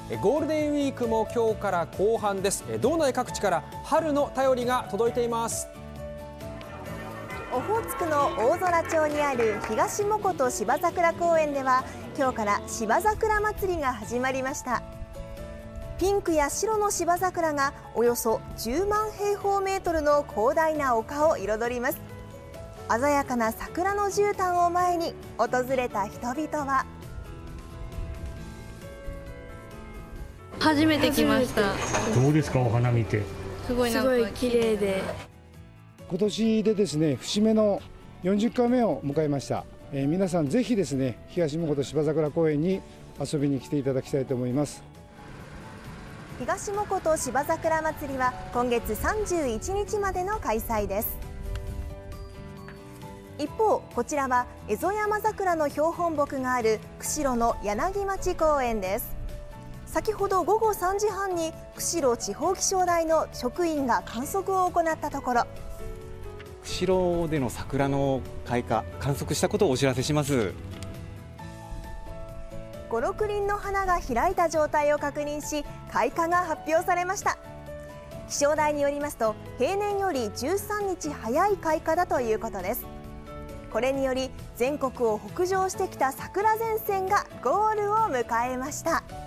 ゴールデンウィークも今日から後半です。道内各地から春の便りが届いています。 オホーツクの大空町にある東藻琴芝桜公園では今日から芝桜祭りが始まりました。ピンクや白の芝桜がおよそ10万平方メートルの広大な丘を彩ります。鮮やかな桜の絨毯を前に訪れた人々は、 初めて来ました。 どうですか、お花見て。 すごい綺麗で。 今年でですね、節目の40回目を迎えました。皆さんぜひですね、東藻琴芝桜公園に遊びに来ていただきたいと思います。 東藻琴芝桜まつりは今月31日までの開催です。一方、こちらはエゾヤマザクラの標本木がある釧路の柳町公園です。先ほど午後3時半に釧路地方気象台の職員が観測を行ったところ、 釧路での桜の開花観測したことをお知らせします。 5、6輪の花が開いた状態を確認し、開花が発表されました。気象台によりますと、平年より13日早い開花だということです。これにより全国を北上してきた桜前線がゴールを迎えました。